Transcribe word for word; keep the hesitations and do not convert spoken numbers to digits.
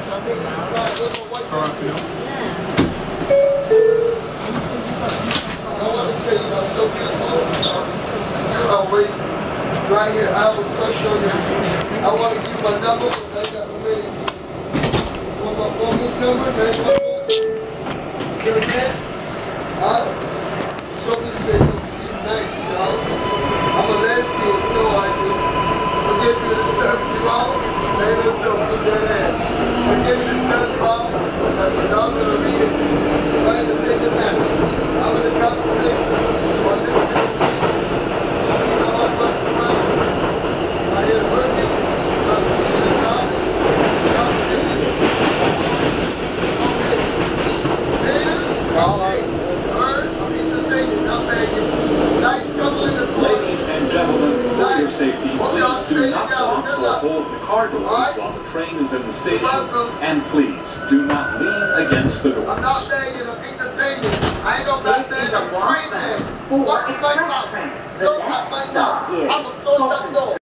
want to say you got so beautiful. I'll wait right here. I will push on you. I want to give my number because I got the meetings. Want my phone book number? nine one four. Your man? Huh? Somebody said you're nice, y'all. I'm a lesbian. You know I do. Forgive me the stuff you all. There ain't no joke with that ass. Forgive me the stuff you all. That's a dog going to read it. Trying to take a nap. I'm in the conversation on this thing. You know my butt's around. I hear the working. I'm seeing the job. I'm taking it. Okay. Haters, okay. Heard? I'm entertaining. I'm begging. Nice couple in the corner. Ladies and gentlemen, for nice. your safety, Hope y'all please do stay not together. lock Good or luck. hold the car doors Right. while the train is in the station. Welcome. And please do not lean against the door. I'm not begging, I'm entertaining. I ain't no bad man, I'm trained man. Watch my mouth. Look at my mouth. I'm gonna close that door.